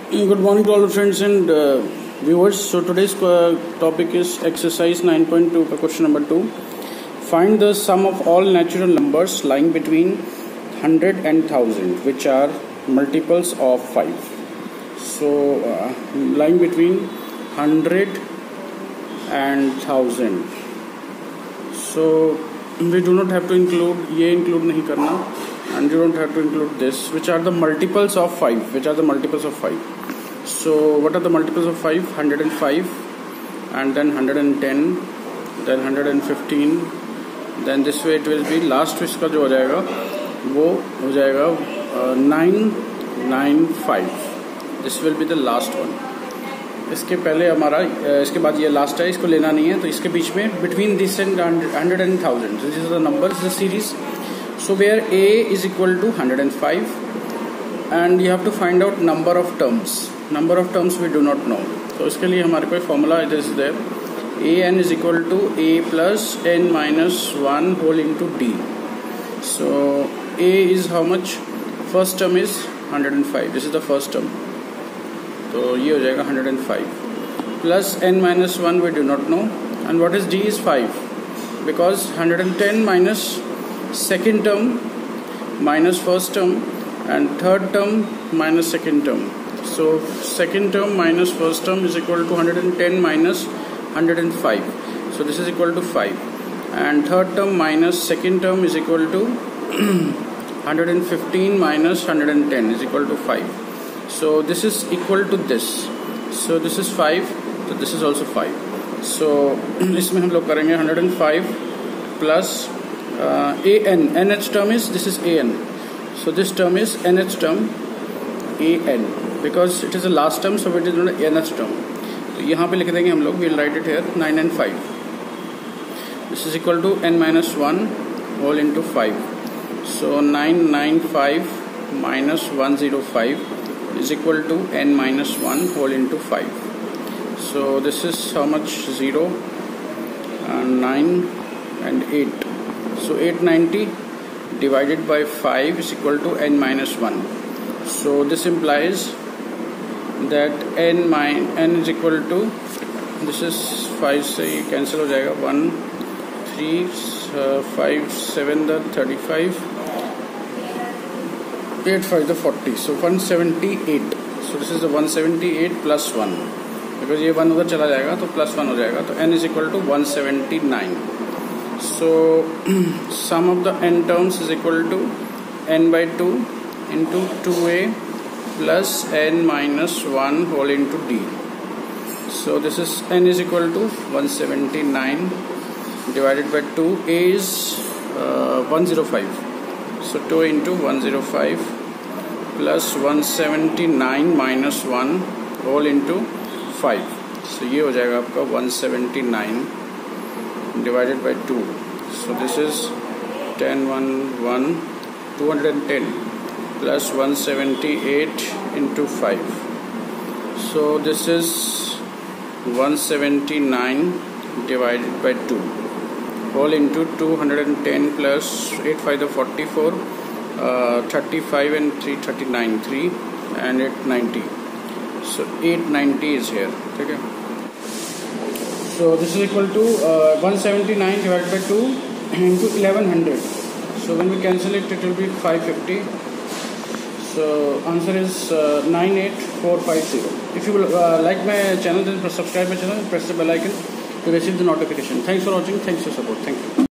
Good morning to all the friends and viewers. So today's topic is exercise 9.2 question number 2. Find the sum of all natural numbers lying between 100 and 1000 which are multiples of 5. So lying between 100 and 1000. So we do not have to include, ये include नहीं करना, and you don't have to include this, which are the multiples of 5. Which are the multiples of 5? So what are the multiples of 5? 105, and then 110, then 115, then this way it will be, last इसका जो हो जाएगा वो हो जाएगा 995. This will be the last one. इसके पहले हमारा, इसके बाद ये लास्ट है, इसको लेना नहीं है, तो इसके बीच में between this and 100 and 1000. So this is the numbers, the series. So where A is equal to 105, and you have to find out number of terms. Number of terms we do not know. So इसके लिए हमारे कोई formula it is there. an is equal to a plus n minus 1 whole into d. So a is how much? First term is 105. This is the first term. तो ये हो जाएगा 105 plus n minus 1 we do not know. And what is d is 5, because 110 minus second term minus first term and third term minus second term. So second term minus first term is equal to 110 minus 105. So this is equal to 5. And third term minus second term is equal to 115 minus 110 is equal to 5. So this is equal to this. So this is 5. So this is also 5. So इसमें हम लोग करेंगे 105 plus an. Nth term is, this is an. So this term is nth term an, because it is the last term, so it is not nth term. तो यहाँ पे लिख देंगे हम लोग, we'll write it here 9 and 5. This is equal to n minus 1 whole into 5. So 995 minus 105 is equal to n minus 1 whole into 5. So this is how much? 0 and 9 and 8. So 890 divided by 5 is equal to n minus 1. So this implies that n is equal to, this is 5 से ये cancel हो जाएगा, 1 3 5 7 the 35, 8 5 the 40. So 178. So this is the 178 plus 1, because ये 1 उधर चला जाएगा तो plus 1 हो जाएगा, तो n is equal to 179. So sum of the n terms is equal to n by 2 into 2a plus n minus 1 whole into d. So this is n is equal to 179 divided by 2. A is 105. So 2 into 105 plus 179 minus 1 whole into 5. So ये हो जाएगा आपका 179 divided by 2. So this is 210 plus 178 into 5. So this is 179 divided by 2 whole into 210 plus 8 5 the 44, 35 and 3 39, 3 and 890. So 890 is here. Okay. So this is equal to 179 divided by 2 into 1100. So when we cancel it, it will be 550. So answer is 98450. If you will like my channel, then subscribe my channel and press the bell icon to receive the notification. Thanks for watching. Thanks for support. Thank you.